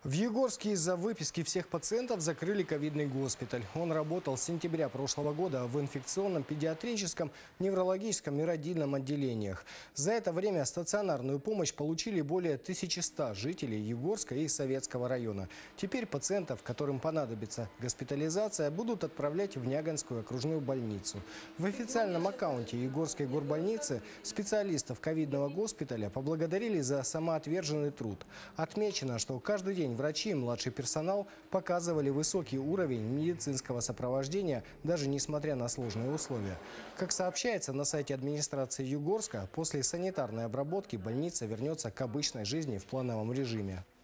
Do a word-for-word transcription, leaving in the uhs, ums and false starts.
В Югорске из-за выписки всех пациентов закрыли ковидный госпиталь. Он работал с сентября прошлого года в инфекционном, педиатрическом, неврологическом и родильном отделениях. За это время стационарную помощь получили более тысячи ста жителей Югорска и Советского района. Теперь пациентов, которым понадобится госпитализация, будут отправлять в Няганскую окружную больницу. В официальном аккаунте Югорской горбольницы специалистов ковидного госпиталя поблагодарили за самоотверженный труд. Отмечено, что каждый день врачи и младший персонал показывали высокий уровень медицинского сопровождения, даже несмотря на сложные условия. Как сообщается на сайте администрации Югорска, после санитарной обработки больница вернется к обычной жизни в плановом режиме.